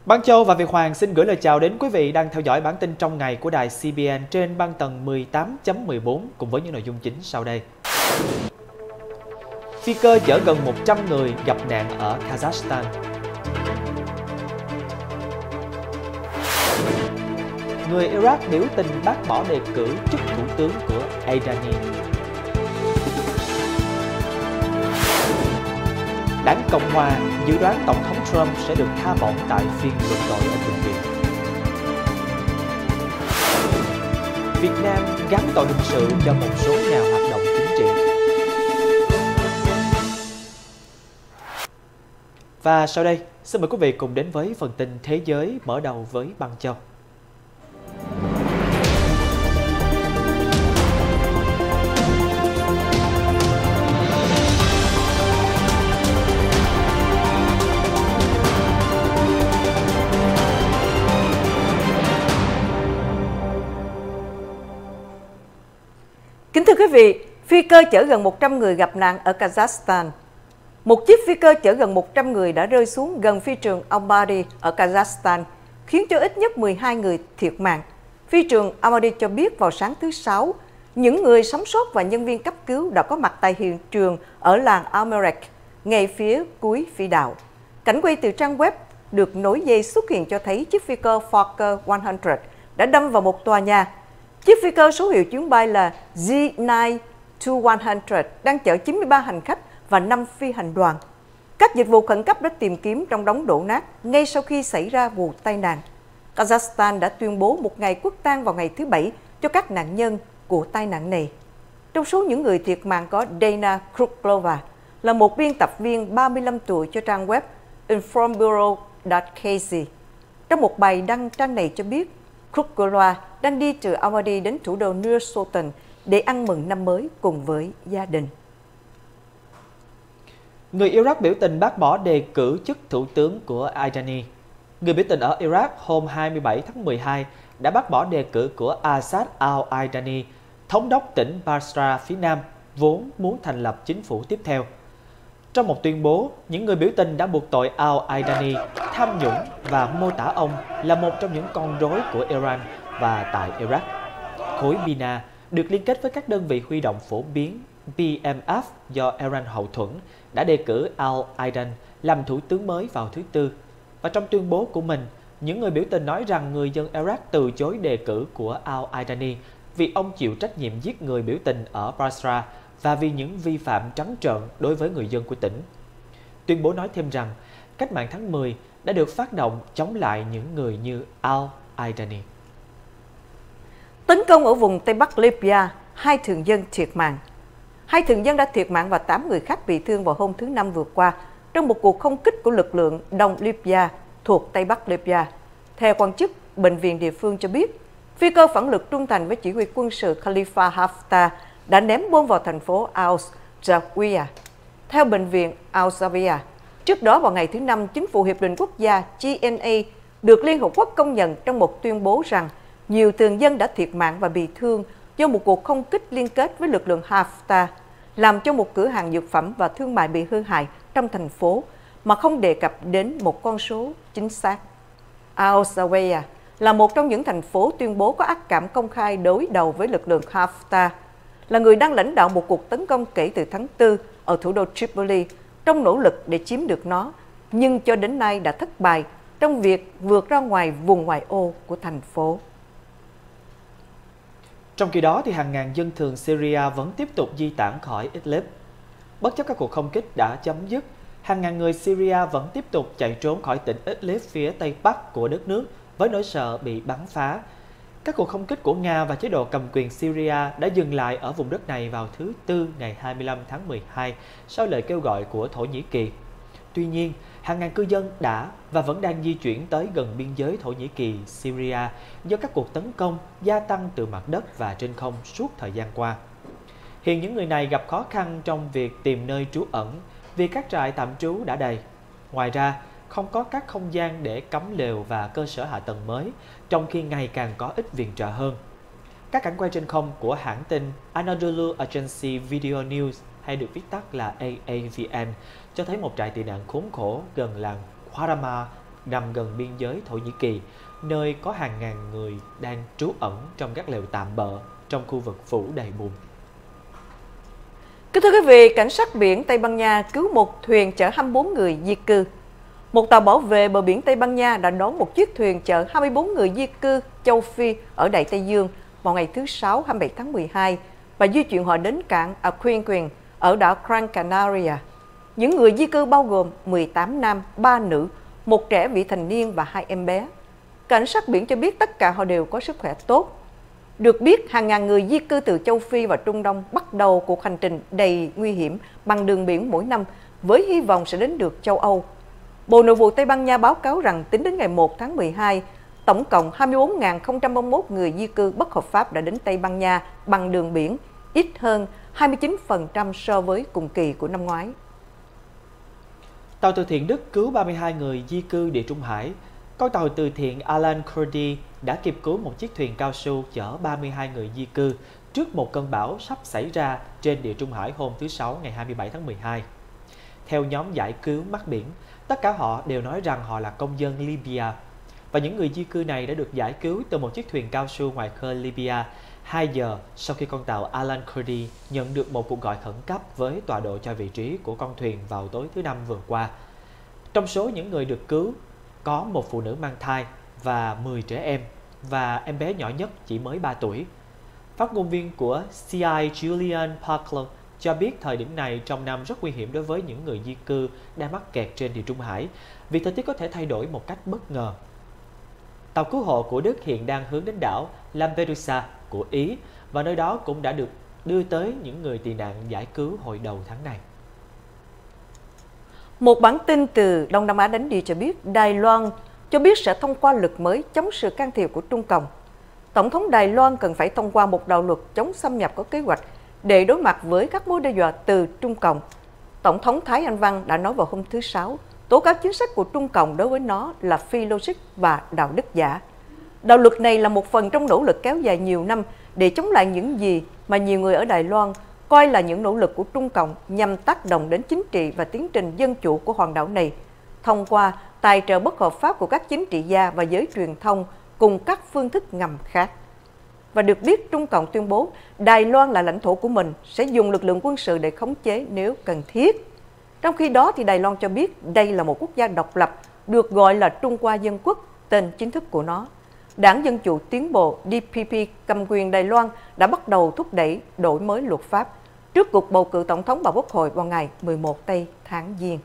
Băng Châu và Việt Hoàng xin gửi lời chào đến quý vị đang theo dõi bản tin trong ngày của đài CBN trên băng tần 18.14 cùng với những nội dung chính sau đây. Phi cơ chở gần 100 người gặp nạn ở Kazakhstan. Người Iraq biểu tình bác bỏ đề cử chức thủ tướng của Adani. Đảng Cộng hòa dự đoán Tổng thống Trump sẽ được tha bổng tại phiên luận tội ở Thượng viện. Việt Nam gắn tội hình sự cho một số nhà hoạt động chính trị. Và sau đây, xin mời quý vị cùng đến với phần tin thế giới mở đầu với băng châu. Kính thưa quý vị, phi cơ chở gần 100 người gặp nạn ở Kazakhstan. Một chiếc phi cơ chở gần 100 người đã rơi xuống gần phi trường Almaty ở Kazakhstan, khiến cho ít nhất 12 người thiệt mạng. Phi trường Almaty cho biết vào sáng thứ Sáu, những người sống sót và nhân viên cấp cứu đã có mặt tại hiện trường ở làng Almerek, ngay phía cuối phi đạo. Cảnh quay từ trang web được nối dây xuất hiện cho thấy chiếc phi cơ Fokker 100 đã đâm vào một tòa nhà. Chiếc phi cơ số hiệu chuyến bay là Z9-100 đang chở 93 hành khách và 5 phi hành đoàn. Các dịch vụ khẩn cấp đã tìm kiếm trong đống đổ nát ngay sau khi xảy ra vụ tai nạn. Kazakhstan đã tuyên bố một ngày quốc tang vào ngày thứ Bảy cho các nạn nhân của tai nạn này. Trong số những người thiệt mạng có Dana Kruglova, là một biên tập viên 35 tuổi cho trang web informbureau.kz. Trong một bài đăng, trang này cho biết Kruglova đang đi từ Almaty đến thủ đô Nur Sultan để ăn mừng năm mới cùng với gia đình. Người Iraq biểu tình bác bỏ đề cử chức thủ tướng của Adani. Người biểu tình ở Iraq hôm 27 tháng 12 đã bác bỏ đề cử của Assad al-Adani, thống đốc tỉnh Basra phía Nam, vốn muốn thành lập chính phủ tiếp theo. Trong một tuyên bố, những người biểu tình đã buộc tội al-Adani tham nhũng và mô tả ông là một trong những con rối của Iran và tại Iraq. Khối Bina được liên kết với các đơn vị huy động phổ biến PMF do Iran hậu thuẫn đã đề cử al-Adani làm thủ tướng mới vào thứ Tư. Và trong tuyên bố của mình, những người biểu tình nói rằng người dân Iraq từ chối đề cử của al-Adani vì ông chịu trách nhiệm giết người biểu tình ở Basra và vì những vi phạm trắng trợn đối với người dân của tỉnh. Tuyên bố nói thêm rằng, cách mạng tháng 10 đã được phát động chống lại những người như al-Adani. Tấn công ở vùng Tây Bắc Libya, 2 thường dân thiệt mạng. 2 thường dân đã thiệt mạng và 8 người khác bị thương vào hôm thứ Năm vừa qua trong một cuộc không kích của lực lượng Đông Libya thuộc Tây Bắc Libya. Theo quan chức bệnh viện địa phương cho biết, phi cơ phản lực trung thành với chỉ huy quân sự Khalifa Haftar đã ném bom vào thành phố Al-Zawiya. Theo bệnh viện Al-Zawiya, trước đó vào ngày thứ Năm, Chính phủ Hiệp định Quốc gia GNA được Liên Hợp Quốc công nhận trong một tuyên bố rằng nhiều thường dân đã thiệt mạng và bị thương do một cuộc không kích liên kết với lực lượng Haftar, làm cho một cửa hàng dược phẩm và thương mại bị hư hại trong thành phố, mà không đề cập đến một con số chính xác. Al-Zawiya là một trong những thành phố tuyên bố có ác cảm công khai đối đầu với lực lượng Haftar, là người đang lãnh đạo một cuộc tấn công kể từ tháng 4 ở thủ đô Tripoli trong nỗ lực để chiếm được nó, nhưng cho đến nay đã thất bại trong việc vượt ra ngoài vùng ngoại ô của thành phố. Trong khi đó, hàng ngàn dân thường Syria vẫn tiếp tục di tản khỏi Idlib. Bất chấp các cuộc không kích đã chấm dứt, hàng ngàn người Syria vẫn tiếp tục chạy trốn khỏi tỉnh Idlib phía tây bắc của đất nước với nỗi sợ bị bắn phá. Các cuộc không kích của Nga và chế độ cầm quyền Syria đã dừng lại ở vùng đất này vào thứ Tư ngày 25 tháng 12 sau lời kêu gọi của Thổ Nhĩ Kỳ. Tuy nhiên, hàng ngàn cư dân đã và vẫn đang di chuyển tới gần biên giới Thổ Nhĩ Kỳ, Syria do các cuộc tấn công gia tăng từ mặt đất và trên không suốt thời gian qua. Hiện những người này gặp khó khăn trong việc tìm nơi trú ẩn vì các trại tạm trú đã đầy. Ngoài ra, không có các không gian để cắm lều và cơ sở hạ tầng mới, trong khi ngày càng có ít viện trợ hơn. Các cảnh quay trên không của hãng tin Anadolu Agency Video News, hay được viết tắt là AAVN, cho thấy một trại tị nạn khốn khổ gần làng Kwarama nằm gần biên giới Thổ Nhĩ Kỳ, nơi có hàng ngàn người đang trú ẩn trong các lều tạm bợ trong khu vực phủ đầy bùn. Kính thưa quý vị, cảnh sát biển Tây Ban Nha cứu một thuyền chở 24 người di cư. Một tàu bảo vệ bờ biển Tây Ban Nha đã đón một chiếc thuyền chở 24 người di cư châu Phi ở Đại Tây Dương vào ngày thứ Sáu 27 tháng 12 và di chuyển họ đến cảng Aquinquin ở đảo Gran Canaria. Những người di cư bao gồm 18 nam, 3 nữ, một trẻ vị thành niên và 2 em bé. Cảnh sát biển cho biết tất cả họ đều có sức khỏe tốt. Được biết, hàng ngàn người di cư từ châu Phi và Trung Đông bắt đầu cuộc hành trình đầy nguy hiểm bằng đường biển mỗi năm với hy vọng sẽ đến được châu Âu. Bộ Nội vụ Tây Ban Nha báo cáo rằng tính đến ngày 1 tháng 12, tổng cộng 24.031 người di cư bất hợp pháp đã đến Tây Ban Nha bằng đường biển, ít hơn 29% so với cùng kỳ của năm ngoái. Tàu từ thiện Đức cứu 32 người di cư Địa Trung Hải. Con tàu từ thiện Alan Kurdi đã kịp cứu một chiếc thuyền cao su chở 32 người di cư trước một cơn bão sắp xảy ra trên Địa Trung Hải hôm thứ Sáu ngày 27 tháng 12. Theo nhóm giải cứu mắt biển, tất cả họ đều nói rằng họ là công dân Libya, và những người di cư này đã được giải cứu từ một chiếc thuyền cao su ngoài khơi Libya 2 giờ sau khi con tàu Alan Kurdi nhận được một cuộc gọi khẩn cấp với tọa độ cho vị trí của con thuyền vào tối thứ Năm vừa qua. Trong số những người được cứu, có một phụ nữ mang thai và 10 trẻ em, và em bé nhỏ nhất chỉ mới 3 tuổi. Phát ngôn viên của CI Julian Parklow cho biết thời điểm này trong năm rất nguy hiểm đối với những người di cư đang mắc kẹt trên Địa Trung Hải vì thời tiết có thể thay đổi một cách bất ngờ. Tàu cứu hộ của Đức hiện đang hướng đến đảo Lampedusa của Ý, và nơi đó cũng đã được đưa tới những người tị nạn giải cứu hồi đầu tháng này. Một bản tin từ Đông Nam Á đến đi cho biết Đài Loan cho biết sẽ thông qua luật mới chống sự can thiệp của Trung Cộng. Tổng thống Đài Loan cần phải thông qua một đạo luật chống xâm nhập có kế hoạch để đối mặt với các mối đe dọa từ Trung Cộng. Tổng thống Thái Anh Văn đã nói vào hôm thứ Sáu, tố cáo chính sách của Trung Cộng đối với nó là phi logic và đạo đức giả. Đạo luật này là một phần trong nỗ lực kéo dài nhiều năm để chống lại những gì mà nhiều người ở Đài Loan coi là những nỗ lực của Trung Cộng nhằm tác động đến chính trị và tiến trình dân chủ của hòn đảo này, thông qua tài trợ bất hợp pháp của các chính trị gia và giới truyền thông cùng các phương thức ngầm khác. Và được biết, Trung Cộng tuyên bố Đài Loan là lãnh thổ của mình, sẽ dùng lực lượng quân sự để khống chế nếu cần thiết. Trong khi đó, thì Đài Loan cho biết đây là một quốc gia độc lập, được gọi là Trung Hoa Dân Quốc, tên chính thức của nó. Đảng Dân Chủ Tiến bộ DPP cầm quyền Đài Loan đã bắt đầu thúc đẩy đổi mới luật pháp trước cuộc bầu cử tổng thống và quốc hội vào ngày 11 tây tháng Giêng.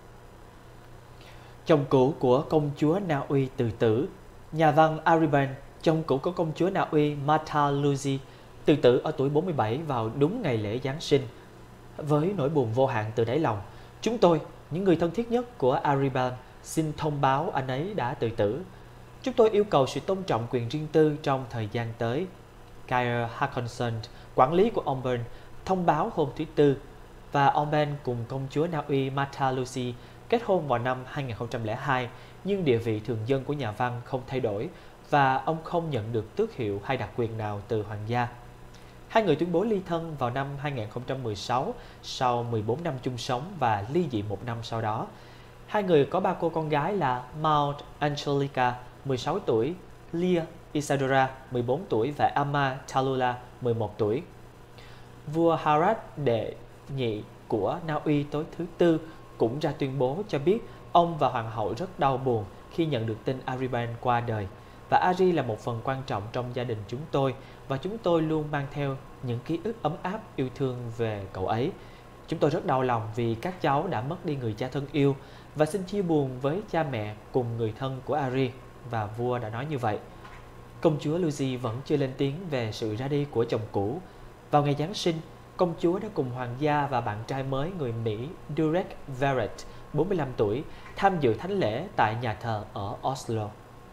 Chồng cũ của công chúa Na Uy tự tử. Nhà văn Ariban, chồng cũ của công chúa Na Uy Martha Luzi, tự tử ở tuổi 47 vào đúng ngày lễ Giáng sinh. Với nỗi buồn vô hạn từ đáy lòng, chúng tôi, những người thân thiết nhất của Ariban, xin thông báo anh ấy đã tự tử. Chúng tôi yêu cầu sự tôn trọng quyền riêng tư trong thời gian tới. Kyle Hackinson, quản lý của ông Burn, thông báo hôm thứ Tư, và ông Ben cùng công chúa Na Uy Martha Lucy kết hôn vào năm 2002, nhưng địa vị thường dân của nhà văn không thay đổi và ông không nhận được tước hiệu hay đặc quyền nào từ hoàng gia. Hai người tuyên bố ly thân vào năm 2016 sau 14 năm chung sống và ly dị 1 năm sau đó. Hai người có 3 cô con gái là Maud Angelica, 16 tuổi, Leah Isadora, 14 tuổi và Amma Tallulah, 11 tuổi. Vua Harald đệ nhị của Na Uy tối thứ Tư cũng ra tuyên bố cho biết ông và hoàng hậu rất đau buồn khi nhận được tin Ariban qua đời, và Ari là một phần quan trọng trong gia đình chúng tôi, và chúng tôi luôn mang theo những ký ức ấm áp yêu thương về cậu ấy. Chúng tôi rất đau lòng vì các cháu đã mất đi người cha thân yêu, và xin chia buồn với cha mẹ cùng người thân của Ari, và vua đã nói như vậy. Công chúa Lucy vẫn chưa lên tiếng về sự ra đi của chồng cũ. Vào ngày Giáng sinh, công chúa đã cùng hoàng gia và bạn trai mới người Mỹ Durek Verrett, 45 tuổi, tham dự thánh lễ tại nhà thờ ở Oslo.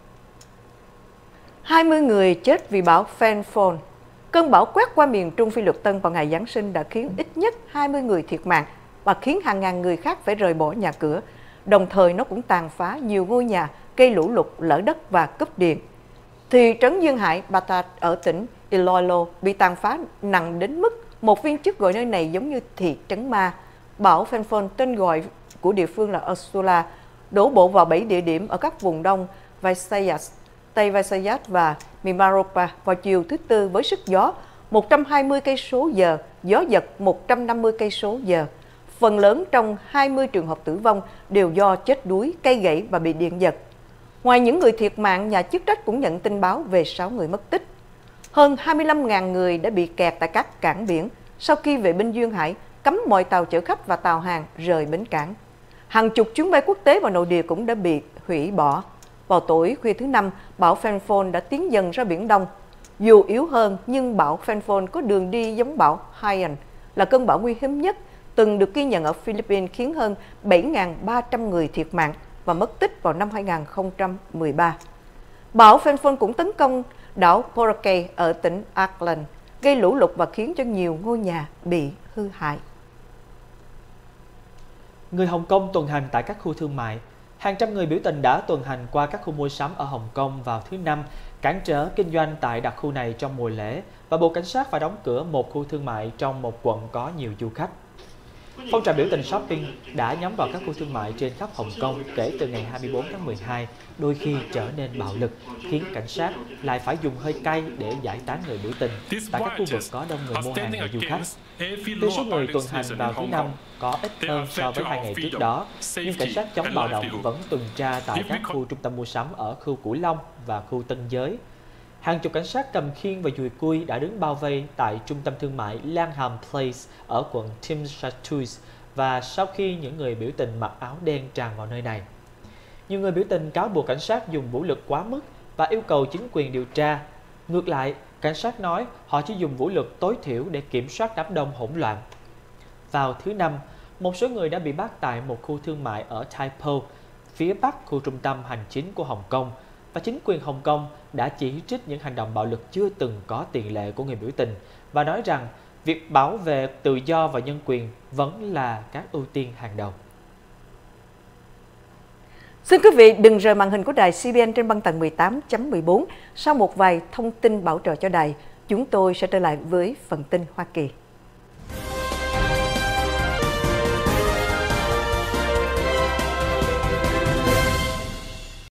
20 người chết vì bão Phanphone. Cơn bão quét qua miền Trung Phi Luật Tân vào ngày Giáng sinh đã khiến ít nhất 20 người thiệt mạng và khiến hàng ngàn người khác phải rời bỏ nhà cửa. Đồng thời nó cũng tàn phá nhiều ngôi nhà, gây lũ lụt, lở đất và cúp điện. Thị trấn duyên hải Batat ở tỉnh Iloilo bị tàn phá nặng đến mức một viên chức gọi nơi này giống như thị trấn ma. Bão Phanphone, tên gọi của địa phương là Ursula, đổ bộ vào 7 địa điểm ở các vùng Đông Visayas, Tây Visayas và Mimaropa vào chiều thứ Tư với sức gió 120 cây số giờ, gió giật 150 cây số giờ. Phần lớn trong 20 trường hợp tử vong đều do chết đuối, cây gãy và bị điện giật. Ngoài những người thiệt mạng, nhà chức trách cũng nhận tin báo về 6 người mất tích. Hơn 25.000 người đã bị kẹt tại các cảng biển sau khi vệ binh duyên hải cấm mọi tàu chở khách và tàu hàng rời bến cảng. Hàng chục chuyến bay quốc tế và nội địa cũng đã bị hủy bỏ. Vào tối khuya thứ Năm, bão Phenphone đã tiến dần ra Biển Đông. Dù yếu hơn, nhưng bão Phenphone có đường đi giống bão Haiyan, là cơn bão nguy hiểm nhất từng được ghi nhận ở Philippines, khiến hơn 7.300 người thiệt mạng và mất tích vào năm 2013. Bão Phenphone cũng tấn công đảo Boracay ở tỉnh Aklan, gây lũ lụt và khiến cho nhiều ngôi nhà bị hư hại. Người Hồng Kông tuần hành tại các khu thương mại. Hàng trăm người biểu tình đã tuần hành qua các khu mua sắm ở Hồng Kông vào thứ Năm, cản trở kinh doanh tại đặc khu này trong mùa lễ và buộc cảnh sát phải đóng cửa một khu thương mại trong một quận có nhiều du khách. Phong trào biểu tình shopping đã nhắm vào các khu thương mại trên khắp Hồng Kông kể từ ngày 24 tháng 12, đôi khi trở nên bạo lực, khiến cảnh sát lại phải dùng hơi cay để giải tán người biểu tình tại các khu vực có đông người mua hàng và du khách. Tuy số người tuần hành vào thứ Năm có ít hơn so với 2 ngày trước đó, nhưng cảnh sát chống bạo động vẫn tuần tra tại các khu trung tâm mua sắm ở khu Cửu Long và khu Tân Giới. Hàng chục cảnh sát cầm khiên và dùi cui đã đứng bao vây tại trung tâm thương mại Langham Place ở quận Tim Shattuis, và sau khi những người biểu tình mặc áo đen tràn vào nơi này. Nhiều người biểu tình cáo buộc cảnh sát dùng vũ lực quá mức và yêu cầu chính quyền điều tra. Ngược lại, cảnh sát nói họ chỉ dùng vũ lực tối thiểu để kiểm soát đám đông hỗn loạn. Vào thứ Năm, một số người đã bị bắt tại một khu thương mại ở Tai Po, phía bắc khu trung tâm hành chính của Hồng Kông, và chính quyền Hồng Kông đã chỉ trích những hành động bạo lực chưa từng có tiền lệ của người biểu tình và nói rằng việc bảo vệ tự do và nhân quyền vẫn là các ưu tiên hàng đầu. Xin quý vị đừng rời màn hình của đài CBN trên băng tần 18.14. Sau một vài thông tin bảo trợ cho đài, chúng tôi sẽ trở lại với phần tin Hoa Kỳ.